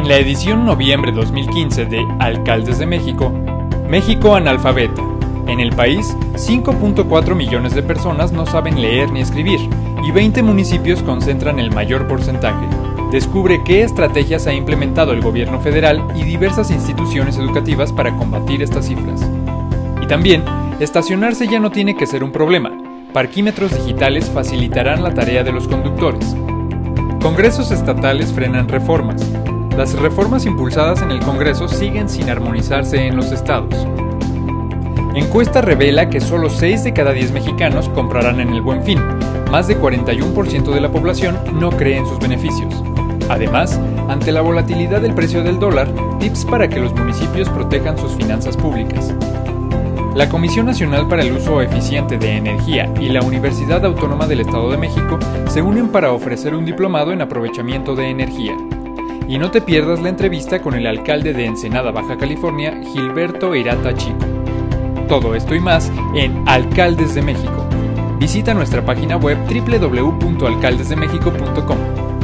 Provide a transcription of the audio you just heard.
En la edición noviembre 2015 de Alcaldes de México, México analfabeta. En el país, 5.4 millones de personas no saben leer ni escribir, y 20 municipios concentran el mayor porcentaje. Descubre qué estrategias ha implementado el gobierno federal y diversas instituciones educativas para combatir estas cifras. Y también, estacionarse ya no tiene que ser un problema. Parquímetros digitales facilitarán la tarea de los conductores. Congresos estatales frenan reformas. Las reformas impulsadas en el Congreso siguen sin armonizarse en los estados. Encuesta revela que solo 6 de cada 10 mexicanos comprarán en el Buen Fin. Más de 41% de la población no cree en sus beneficios. Además, ante la volatilidad del precio del dólar, tips para que los municipios protejan sus finanzas públicas. La Comisión Nacional para el Uso Eficiente de Energía y la Universidad Autónoma del Estado de México se unen para ofrecer un diplomado en aprovechamiento de energía. Y no te pierdas la entrevista con el alcalde de Ensenada, Baja California, Gilberto Hirata Chico. Todo esto y más en Alcaldes de México. Visita nuestra página web www.alcaldesdemexico.com.